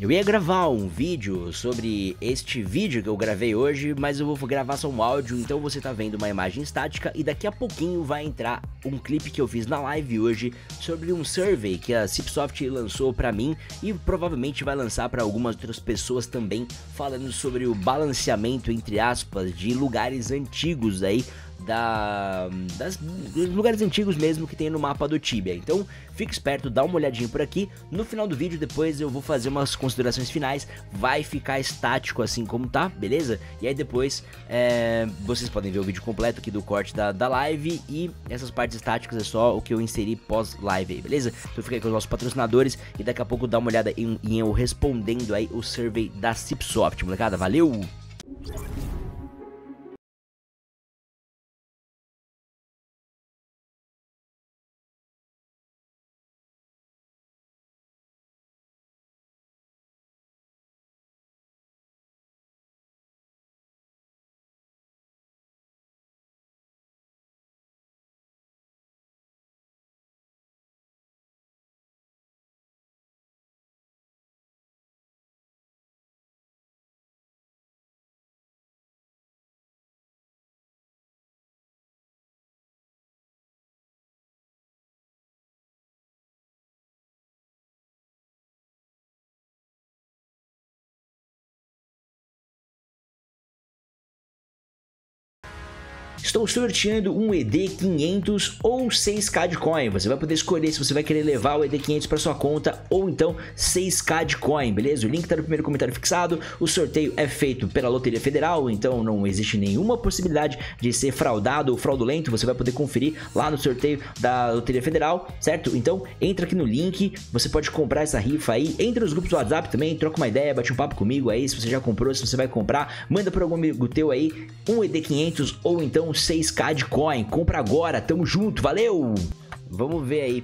Eu ia gravar um vídeo sobre este vídeo que eu gravei hoje, mas eu vou gravar só um áudio, então você tá vendo uma imagem estática e daqui a pouquinho vai entrar um clipe que eu fiz na live hoje sobre um survey que a Cipsoft lançou pra mim e provavelmente vai lançar pra algumas outras pessoas também, falando sobre o balanceamento, entre aspas, de lugares antigos aí, dos lugares antigos mesmo que tem no mapa do Tibia. Então fique esperto, dá uma olhadinha por aqui. No final do vídeo depois eu vou fazer umas considerações finais. Vai ficar estático assim como tá, beleza? E aí depois vocês podem ver o vídeo completo aqui do corte da live. E essas partes estáticas é só o que eu inseri pós-live aí, beleza? Então fica aí com os nossos patrocinadores e daqui a pouco dá uma olhada em eu respondendo aí o survey da Cipsoft, molecada. Valeu! Estou sorteando um ED500 ou 6k de coin. Você vai poder escolher se você vai querer levar o ED500 para sua conta ou então 6k de coin, beleza? O link está no primeiro comentário fixado. O sorteio é feito pela Loteria Federal, então não existe nenhuma possibilidade de ser fraudado ou fraudulento. Você vai poder conferir lá no sorteio da Loteria Federal, certo? Então entra aqui no link, você pode comprar essa rifa aí. Entra nos grupos do WhatsApp também, troca uma ideia, bate um papo comigo aí. Se você já comprou, se você vai comprar, manda para algum amigo teu aí um ED500 ou então 6k de coin, compra agora, tamo junto, valeu! Vamos ver aí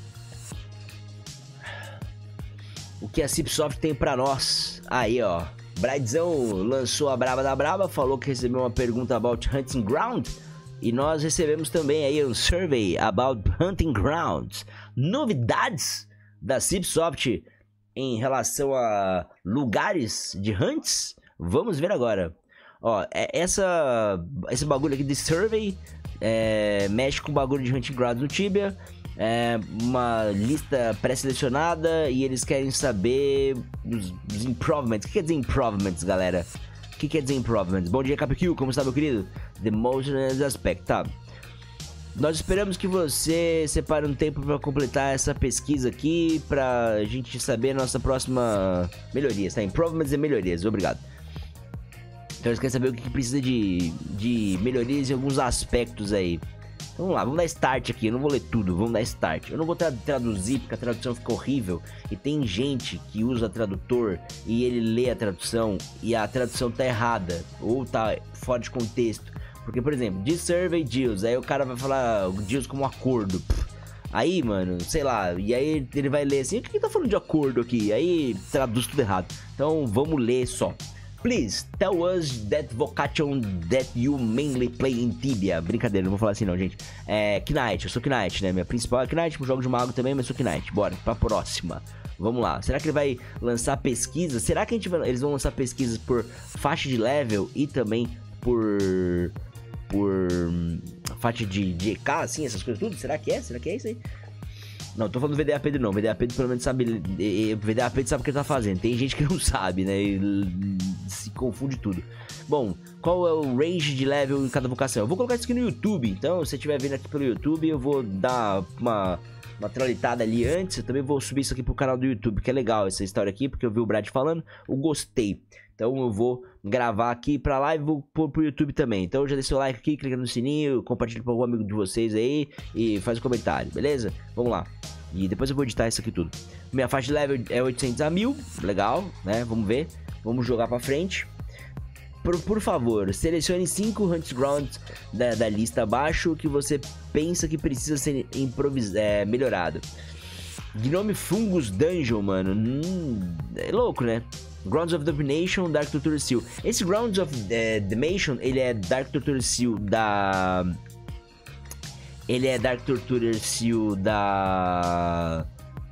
o que a Cipsoft tem pra nós. Aí ó, Bradzão lançou a braba da braba, falou que recebeu uma pergunta about Hunting Ground e nós recebemos também aí um survey about Hunting Grounds. Novidades da Cipsoft em relação a lugares de hunts? Vamos ver agora. Ó, esse bagulho aqui de survey mexe com o bagulho de Hunting Grounds no Tibia. É uma lista pré-selecionada e eles querem saber os improvements. O que quer dizer improvements, galera? O que quer dizer improvements? Bom dia, KPQ, como está, meu querido? The Motion Aspect, tá? Nós esperamos que você separe um tempo para completar essa pesquisa aqui, pra gente saber a nossa próxima melhorias, tá? Improvements e melhorias, obrigado. Então eles querem saber o que precisa de melhorias em alguns aspectos aí. Então vamos lá, vamos dar start aqui, eu não vou ler tudo, vamos dar start. Eu não vou traduzir porque a tradução fica horrível. E tem gente que usa tradutor e ele lê a tradução e a tradução tá errada ou tá fora de contexto. Porque, por exemplo, diz survey deals, aí o cara vai falar deals como acordo. Aí, mano, sei lá, e aí ele vai ler assim, o que tá falando de acordo aqui? Aí traduz tudo errado. Então vamos ler só. Please, tell us that vocation that you mainly play in Tibia. Brincadeira, não vou falar assim não, gente. Knight, eu sou Knight, né? Minha principal é Knight, jogo de mago também, mas sou Knight. Bora, pra próxima. Vamos lá. Será que ele vai lançar pesquisas? Será que eles vão lançar pesquisas por faixa de level e também por faixa de EK, assim, essas coisas tudo? Será que é? Será que é isso aí? Não, tô falando do VDA Pedro não, VDA Pedro pelo menos sabe, VDA Pedro sabe o que ele tá fazendo, tem gente que não sabe, né, e se confunde tudo. Bom, qual é o range de level em cada vocação? Eu vou colocar isso aqui no YouTube, então se você estiver vendo aqui pelo YouTube eu vou dar uma trolitada ali antes, eu também vou subir isso aqui pro canal do YouTube, que é legal essa história aqui, porque eu vi o Brad falando, eu gostei. Então eu vou gravar aqui pra live e vou pôr pro YouTube também. Então já deixa o like aqui, clica no sininho, compartilha com algum amigo de vocês aí e faz um comentário, beleza? Vamos lá. E depois eu vou editar isso aqui tudo. Minha faixa de level é 800 a 1000, legal, né? Vamos ver. Vamos jogar pra frente. Por favor, selecione 5 Hunting Grounds da lista abaixo que você pensa que precisa ser melhorado. Gnome Fungus Dungeon, mano. É louco, né? Grounds of Domination, Dark Torture Seal. Esse Grounds of Domination, ele é Dark Torture Seal da... Ele é Dark Torture Seal da...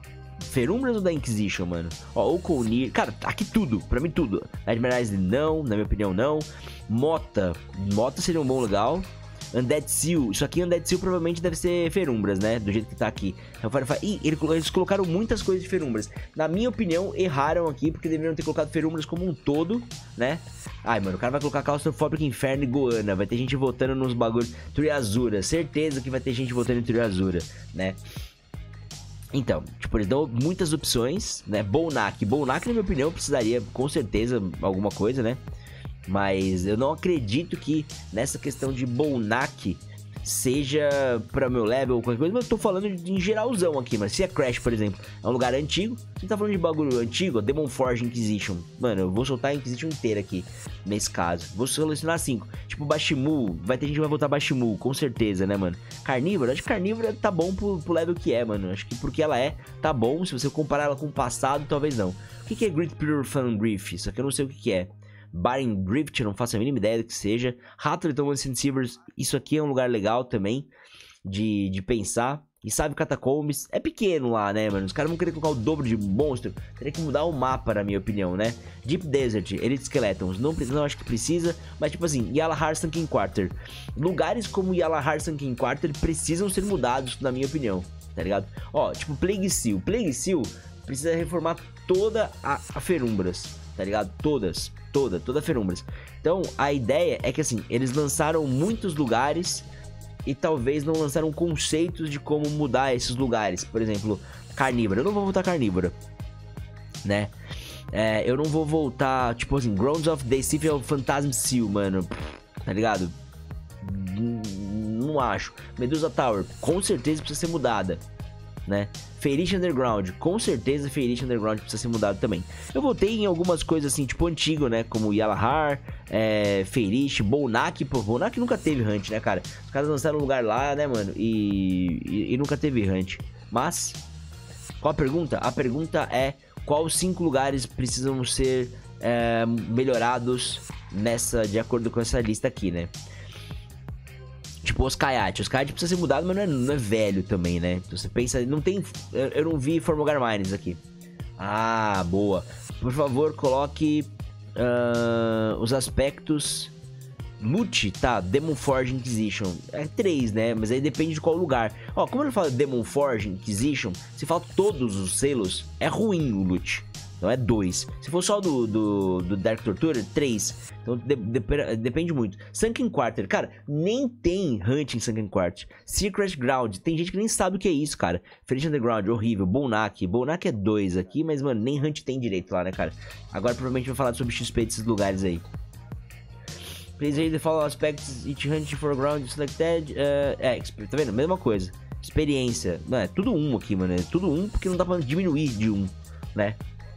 Ferumbras ou da Inquisition, mano? Ó, o Conir... Cara, aqui tudo. Pra mim, tudo. Admirals não. Na minha opinião, não. Mota. Mota seria um bom legal. Undead Seal. Isso aqui, Undead Seal, provavelmente deve ser Ferumbras, né? Do jeito que tá aqui. Ih, eles colocaram muitas coisas de Ferumbras. Na minha opinião, erraram aqui, porque deveriam ter colocado Ferumbras como um todo, né? Ai, mano, o cara vai colocar Claustrofóbico, Inferno e Goana. Vai ter gente votando nos bagulhos. Triazura. Certeza que vai ter gente votando em Triazura, né? Então, tipo, eles dão muitas opções, né? Bolnak. Bolnak, na minha opinião, precisaria, com certeza, alguma coisa, né? Mas eu não acredito que nessa questão de Bolnak seja pra meu level ou qualquer coisa. Mas eu tô falando em geralzão aqui, mas se é Crash, por exemplo, é um lugar antigo. Se tá falando de bagulho antigo, Demon Forge Inquisition. Mano, eu vou soltar a Inquisition inteira aqui, nesse caso. Vou selecionar 5. Tipo, Bashimu. Vai ter gente que vai votar Bashimu, com certeza, né, mano? Carnívora, acho que Carnívora tá bom pro level que é, mano. Acho que porque ela é, tá bom. Se você comparar ela com o passado, talvez não. O que é Great Pure Fan Grief? Isso aqui eu não sei o que é. Baring Drift, eu não faço a mínima ideia do que seja. Hatterton Ancient Silvers, isso aqui é um lugar legal também de pensar. E sabe, Catacombs, é pequeno lá, né, mano? Os caras vão querer colocar o dobro de monstro. Teria que mudar o mapa, na minha opinião, né? Deep Desert, Elite Skeletons, não acho que precisa. Mas, tipo assim, Yalahar Sunken Quarter. Lugares como Yalahar Sunken Quarter precisam ser mudados, na minha opinião, tá ligado? Ó, tipo, Plague Seal. Plague Seal precisa reformar toda a Ferumbras, tá ligado? Toda Ferumbras. Então, a ideia é que, assim, eles lançaram muitos lugares e talvez não lançaram conceitos de como mudar esses lugares. Por exemplo, Carnívora. Eu não vou voltar Carnívora, né? Eu não vou voltar, tipo assim, Grounds of the City of Phantasm Seal, mano. Tá ligado? Não acho. Medusa Tower, com certeza precisa ser mudada, né? Feirish Underground, com certeza Feirish Underground precisa ser mudado também. Eu voltei em algumas coisas assim, tipo antigo, né? Como Yalahar, Feirish, Bolnak. Pô, Bolnak nunca teve hunt, né, cara? Os caras lançaram um lugar lá, né, mano? E nunca teve hunt. Mas, qual a pergunta? A pergunta é: quais 5 lugares precisam ser melhorados de acordo com essa lista aqui, né? Tipo, os Kayat precisa ser mudado, mas não é velho também, né? Então, você pensa, não tem... Eu não vi Formogar Mines aqui. Ah, boa. Por favor, coloque os aspectos... Loot, tá, Demon Forge Inquisition. É 3, né? Mas aí depende de qual lugar. Ó, como ele fala Demon Forge Inquisition, se falta todos os selos, é ruim o loot. Então é 2. Se for só do Dark Torture, 3. Então depende muito. Sunken Quarter, cara, nem tem hunt em Sunken Quarter. Secret Ground, tem gente que nem sabe o que é isso, cara. Feliz Underground, horrível. Bolnak é 2 aqui, mas, mano, nem hunt tem direito lá, né, cara? Agora provavelmente vai falar sobre XP desses lugares aí. Please read the following aspects, each hunt foreground selected. Tá vendo? Mesma coisa. Experiência. Mano, é tudo 1 aqui, mano. É tudo 1 porque não dá pra diminuir de 1, né?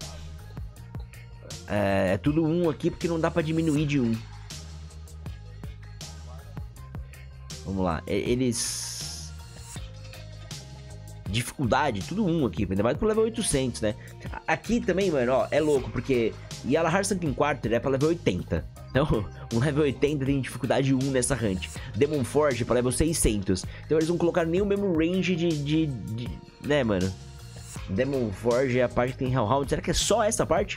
É tudo 1 aqui porque não dá pra diminuir de 1. Vamos lá. Eles... Dificuldade, tudo 1 aqui. Ainda mais pro level 800, né? Aqui também, mano, ó, é louco. Porque Yalahar Sunken Quarter é pra level 80. Então, um level 80 tem dificuldade 1 nessa hunt. Demon Forge é pra level 600. Então eles não colocaram nem o mesmo range né, mano? Demon Forge é a parte que tem Hellhound. Será que é só essa parte?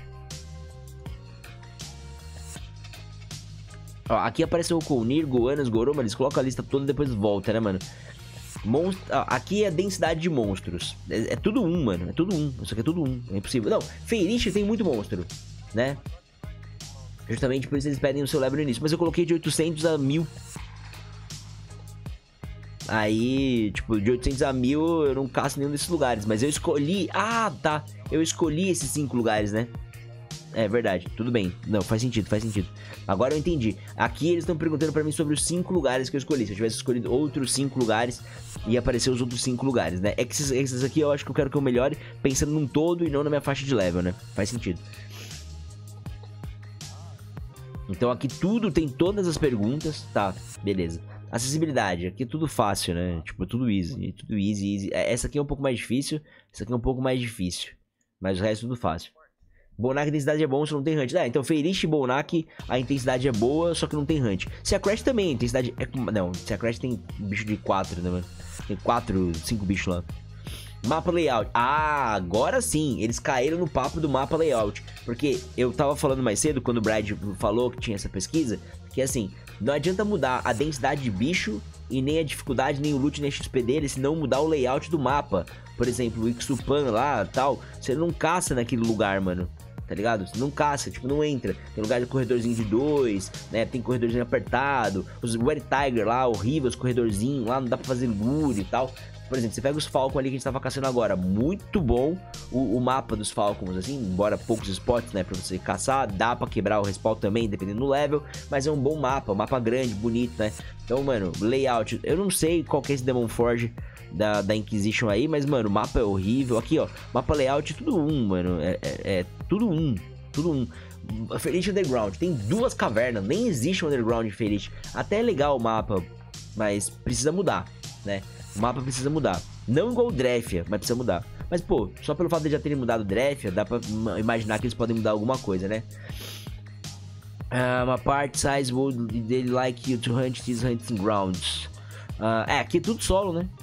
Ó, aqui apareceu o Conir, Goanas, Goroma. Eles colocam a lista toda e depois volta, né, mano? Aqui é a densidade de monstros. É tudo 1, mano. É tudo 1. Isso aqui é tudo 1. É impossível. Não, Feirish tem muito monstro, né? Justamente por isso eles pedem o seu level no início. Mas eu coloquei de 800 a 1000. Aí, tipo, de 800 a 1000 eu não caço nenhum desses lugares. Mas eu escolhi... Ah, tá. Eu escolhi esses 5 lugares, né? É verdade, tudo bem. Não, faz sentido, faz sentido. Agora eu entendi. Aqui eles estão perguntando pra mim sobre os 5 lugares que eu escolhi. Se eu tivesse escolhido outros 5 lugares, ia aparecer os outros 5 lugares, né? É que esses aqui eu acho que eu quero que eu melhore pensando num todo e não na minha faixa de level, né? Faz sentido. Então aqui tudo tem todas as perguntas. Tá, beleza. Acessibilidade, aqui é tudo fácil, né? Tipo, tudo easy, tudo easy. Essa aqui é um pouco mais difícil. Essa aqui é um pouco mais difícil. Mas o resto é tudo fácil. Bolnak, a intensidade é bom, só não tem hunt. Então Feirish e Bolnak, a intensidade é boa, só que não tem hunt. Se a Crash também, a intensidade é... Não, se a Crash tem bicho de 4, né, mano? Tem 4, 5 bichos lá. Mapa layout. Ah, agora sim, eles caíram no papo do mapa layout. Porque eu tava falando mais cedo, quando o Brad falou que tinha essa pesquisa, que assim, não adianta mudar a densidade de bicho e nem a dificuldade, nem o loot, nem a XP dele, se não mudar o layout do mapa. Por exemplo, o Ixupan lá, tal, você não caça naquele lugar, mano. Tá ligado? Você não caça, tipo, não entra. Tem lugar de corredorzinho de 2, né? Tem corredorzinho apertado. Os Red Tiger lá, horrível, os corredorzinhos lá, não dá pra fazer lure e tal. Por exemplo, você pega os Falcons ali que a gente tava caçando agora. Muito bom o mapa dos Falcons, assim, embora poucos spots, né, pra você caçar. Dá pra quebrar o respawn também, dependendo do level. Mas é um bom mapa, um mapa grande, bonito, né? Então, mano, layout. Eu não sei qual que é esse Demon Forge da Inquisition aí, mas, mano, o mapa é horrível. Aqui, ó, mapa layout, tudo um, mano. É tudo um, tudo um. Felite Underground, tem 2 cavernas, nem existe um Underground em Felite. Até é legal o mapa, mas precisa mudar, né? O mapa precisa mudar. Não igual o Drefia, mas precisa mudar. Mas, pô, só pelo fato de já terem mudado o Drefia, dá pra imaginar que eles podem mudar alguma coisa, né? Uma part size would they like you to hunt these hunting grounds. Aqui é tudo solo, né?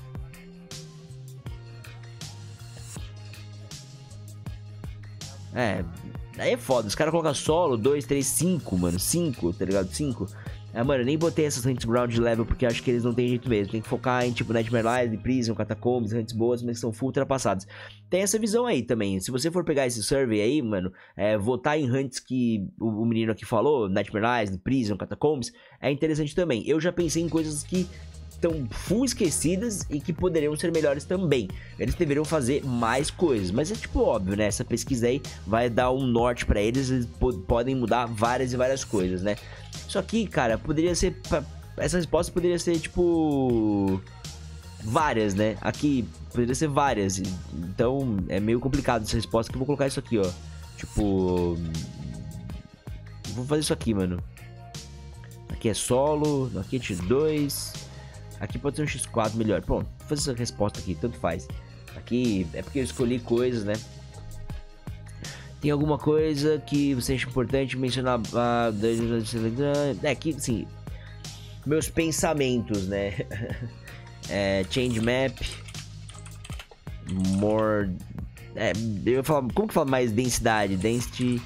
Aí é foda. Os caras colocam solo, 2, 3, 5, mano. 5, tá ligado? 5. Mano, eu nem botei essas hunts ground level porque acho que eles não tem jeito mesmo. Tem que focar em tipo Nightmare Live, Prison, Catacombs, hunts boas, mas que são full ultrapassadas. Tem essa visão aí também. Se você for pegar esse survey aí, mano, votar em hunts que o menino aqui falou, Nightmare Live, Prison, Catacombs, é interessante também. Eu já pensei em coisas que estão full esquecidas e que poderiam ser melhores também. Eles deveriam fazer mais coisas, mas é tipo óbvio, né? Essa pesquisa aí vai dar um norte pra eles, eles podem mudar várias e várias coisas, né? Isso aqui, cara, poderia ser... Essa resposta poderia ser, tipo... várias, né? Aqui poderia ser várias. Então é meio complicado essa resposta, que eu vou colocar isso aqui, ó. Tipo... vou fazer isso aqui, mano. Aqui é solo, aqui é X2... Aqui pode ser um X4 melhor. Pronto, vou fazer essa resposta aqui, tanto faz. Aqui é porque eu escolhi coisas, né? Tem alguma coisa que você acha importante mencionar? Aqui, sim. Meus pensamentos, né? Change map. More... eu ia falar... Como que fala mais densidade? Density...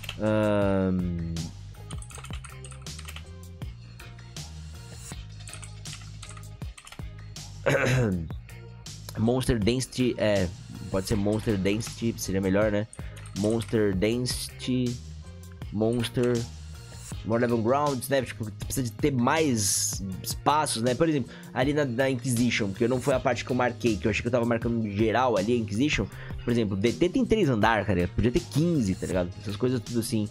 Monster Density, pode ser Monster Density, seria melhor, né? Monster Density, Monster More Level Grounds, né? Tipo, precisa de ter mais espaços, né? Por exemplo, ali na Inquisition, que não foi a parte que eu marquei, que eu achei que eu tava marcando geral ali, a Inquisition. Por exemplo, DT tem 3 andares, cara, podia ter 15, tá ligado? Essas coisas tudo assim.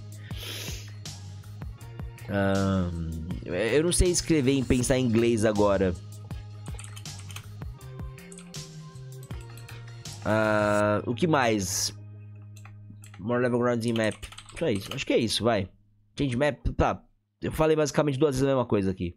Eu não sei escrever e pensar em inglês agora. O que mais? More level grounds in map. Só isso, acho que é isso, vai. Change map, tá. Eu falei basicamente 2 vezes a mesma coisa aqui.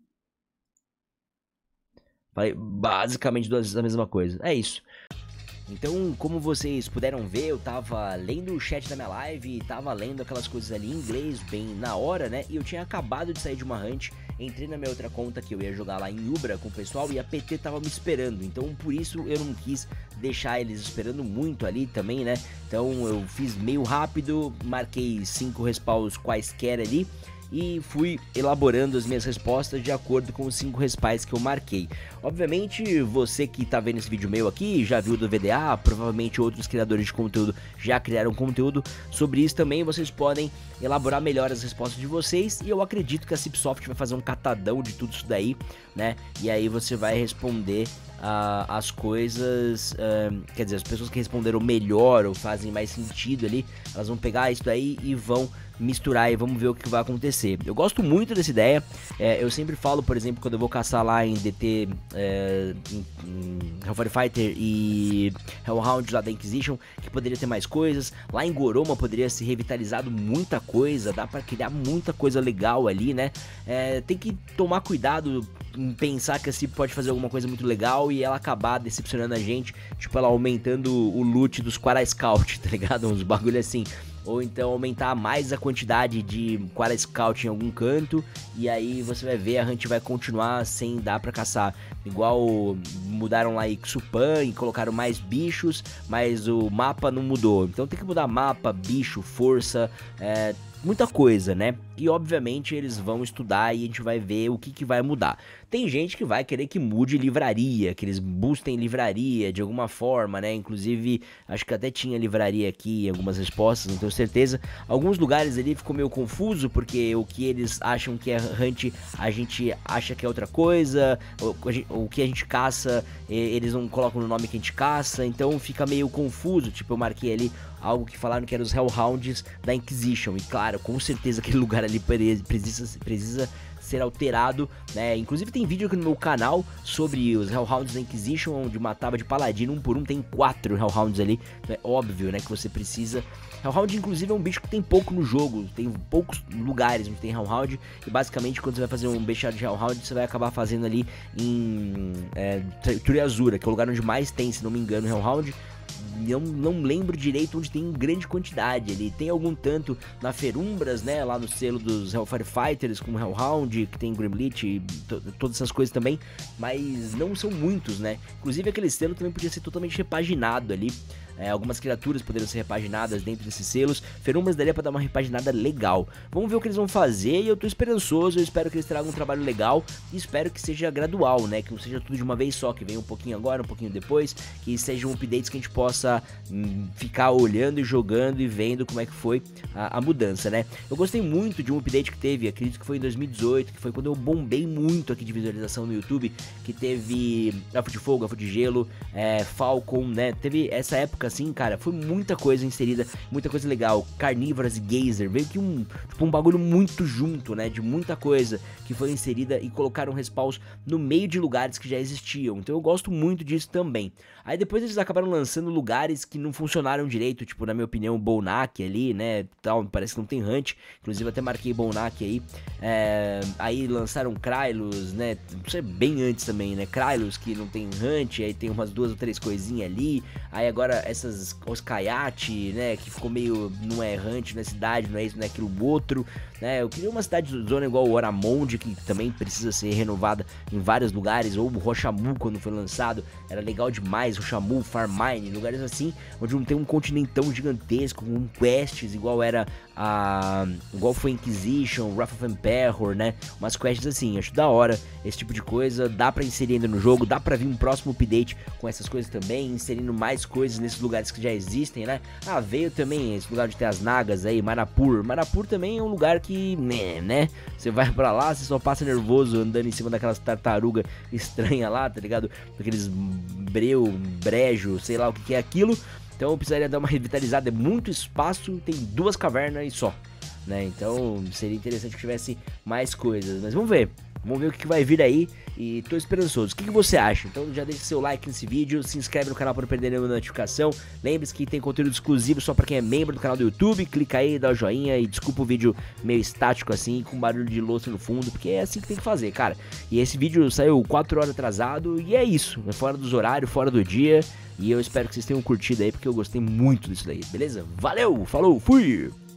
Falei basicamente 2 vezes a mesma coisa. É isso. Então, como vocês puderam ver, eu tava lendo o chat da minha live e tava lendo aquelas coisas ali em inglês, bem na hora, né? E eu tinha acabado de sair de uma hunt, entrei na minha outra conta que eu ia jogar lá em Ubra com o pessoal e a PT tava me esperando. Então, por isso eu não quis deixar eles esperando muito ali também, né? Então, eu fiz meio rápido, marquei 5 respawns quaisquer ali e fui elaborando as minhas respostas de acordo com os 5 respawns que eu marquei. Obviamente, você que tá vendo esse vídeo meu aqui, já viu do VDA, provavelmente outros criadores de conteúdo já criaram conteúdo sobre isso também, vocês podem elaborar melhor as respostas de vocês, e eu acredito que a Cipsoft vai fazer um catadão de tudo isso daí, né, e aí você vai responder as coisas, quer dizer, as pessoas que responderam melhor ou fazem mais sentido ali, elas vão pegar isso daí e vão misturar e vamos ver o que vai acontecer. Eu gosto muito dessa ideia, eu sempre falo, por exemplo, quando eu vou caçar lá em DT, em Hellfire Fighter e Hellhound lá da Inquisition, que poderia ter mais coisas, lá em Goroma poderia ser revitalizado muita coisa, dá pra criar muita coisa legal ali, né, tem que tomar cuidado em pensar que a Cip pode fazer alguma coisa muito legal e ela acabar decepcionando a gente, tipo ela aumentando o loot dos Quara Scout, tá ligado, uns bagulho assim. ou então aumentar mais a quantidade de Quara Scout em algum canto, e aí você vai ver a Hunt vai continuar sem dar pra caçar. Igual mudaram lá Ixupan e colocaram mais bichos, mas o mapa não mudou. Então tem que mudar mapa, bicho, força, muita coisa, né? E obviamente eles vão estudar e a gente vai ver o que vai mudar. Tem gente que vai querer que mude livraria, que eles boostem livraria de alguma forma, né? Inclusive, acho que até tinha livraria aqui em algumas respostas, não tenho certeza. Alguns lugares ali ficou meio confuso, porque o que eles acham que é Hunt, a gente acha que é outra coisa. O que a gente caça, eles não colocam no nome que a gente caça, então fica meio confuso. Tipo, eu marquei ali algo que falaram que eram os Hellhounds da Inquisition, e claro, com certeza aquele lugar ali precisa ser alterado, né? Inclusive tem vídeo aqui no meu canal sobre os Hellhounds da Inquisition, onde matava de paladino um por um, tem 4 Hellhounds ali, é óbvio, né, que você precisa. Hellhound inclusive é um bicho que tem pouco no jogo, tem poucos lugares onde tem Hellhound, e basicamente quando você vai fazer um bestiário de Hellhound, você vai acabar fazendo ali em Turiazura, que é o lugar onde mais tem, se não me engano, Hellhound. Não lembro direito onde tem grande quantidade. Ele tem algum tanto na Ferumbras, né? Lá no selo dos Hellfire Fighters, como Hellhound, que tem Grimlich e todas essas coisas também. Mas não são muitos, né? Inclusive aquele selo também podia ser totalmente repaginado ali. Algumas criaturas poderiam ser repaginadas dentro desses selos. Ferumbras daria pra dar uma repaginada legal. Vamos ver o que eles vão fazer e eu tô esperançoso. Eu espero que eles tragam um trabalho legal e espero que seja gradual, né? Que não seja tudo de uma vez só, que venha um pouquinho agora, um pouquinho depois. Que sejam updates que a gente possa ficar olhando e jogando e vendo como é que foi a mudança, né? Eu gostei muito de um update que teve, acredito que foi em 2018, que foi quando eu bombei muito aqui de visualização no YouTube, que teve Elfo de Fogo, Elfo de Gelo, Falcon, né? Teve essa época assim, cara, foi muita coisa inserida, muita coisa legal, Carnívoras e Geyser, veio que um bagulho muito junto, né, de muita coisa que foi inserida e colocaram respawns no meio de lugares que já existiam, então eu gosto muito disso também. Aí depois eles acabaram lançando lugares que não funcionaram direito, tipo, na minha opinião, Bolnak ali, né, tal, parece que não tem Hunt, inclusive até marquei Bolnak aí, aí lançaram Krylos, né, isso é bem antes também, né, Krylos que não tem Hunt, aí tem umas 2 ou 3 coisinhas ali, aí agora essas Oskayat, né, que ficou meio, não é Hunt, não é cidade, não é isso, não é aquilo outro, né, eu queria uma cidade zona igual o Oramonde, que também precisa ser renovada em vários lugares, ou o Rochamu quando foi lançado, era legal demais, Rochamu, Farmine, lugares assim, onde não tem um continentão gigantesco, com quests, igual foi Inquisition, Wrath of Emperor, né, umas quests assim, acho da hora esse tipo de coisa, dá pra inserir ainda no jogo, dá pra vir um próximo update com essas coisas também, inserindo mais coisas nesses lugares que já existem, né, veio também esse lugar de ter as Nagas aí, Manapur também é um lugar que, né, você vai pra lá, você só passa nervoso andando em cima daquelas tartarugas estranhas lá, tá ligado, aqueles brejo, sei lá o que é aquilo. Então eu precisaria dar uma revitalizada, é muito espaço, tem 2 cavernas e só, né? Então seria interessante que tivesse mais coisas, mas vamos ver o que vai vir aí e tô esperançoso. O que você acha? Então já deixa seu like nesse vídeo, se inscreve no canal para não perder nenhuma notificação. Lembre-se que tem conteúdo exclusivo só para quem é membro do canal do YouTube. Clica aí, dá o joinha e desculpa o vídeo meio estático assim, com barulho de louça no fundo, porque é assim que tem que fazer, cara. E esse vídeo saiu 4 horas atrasado e é isso, é fora dos horários, fora do dia. E eu espero que vocês tenham curtido aí, porque eu gostei muito disso daí, beleza? Valeu, falou, fui!